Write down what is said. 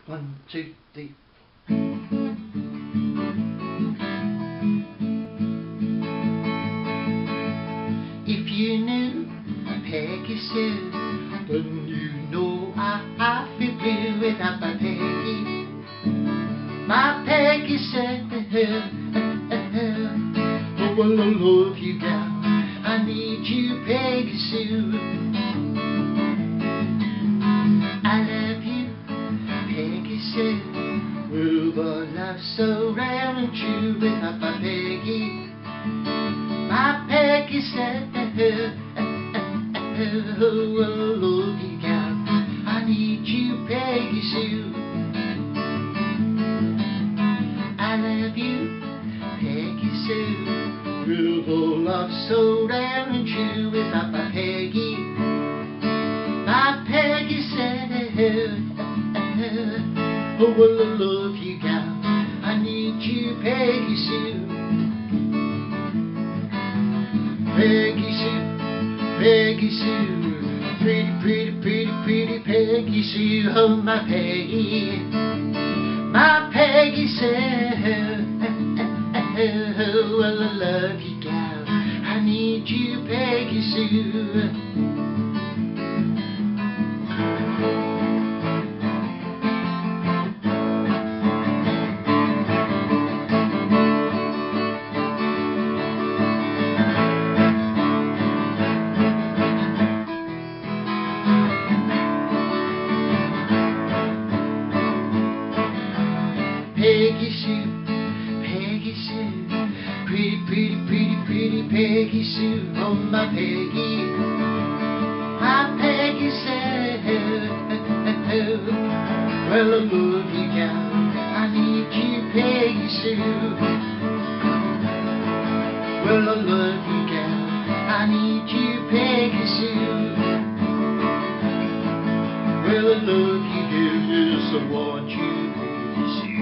1, 2, 3. If you knew Peggy Sue, then you know I feel blue without my Peggy. My Peggy said, oh, well, I love you, gal. I need you, Peggy Sue. I love you, Peggy Sue. With a love so rare and true without my Peggy. My Peggy said, oh, I love you, gal. I need you, Peggy Sue. I love you, Peggy Sue. With a love so rare and true without my Peggy. My Peggy said, oh, well, I love you, gal. I need you, Peggy Sue. Peggy Sue, Peggy Sue, pretty, pretty, pretty, pretty Peggy Sue, oh my Peggy. My Peggy said, oh, well, I love you, gal. I need you, Peggy Sue. Peggy Sue, Peggy Sue, pretty, pretty, pretty, pretty Peggy Sue, oh my Peggy. My Peggy said, well, I love you, gal. I need you, Peggy Sue. Well, I love you, gal. I need you, Peggy Sue. Well, I love you, gal. Yes, I want you, Peggy Sue.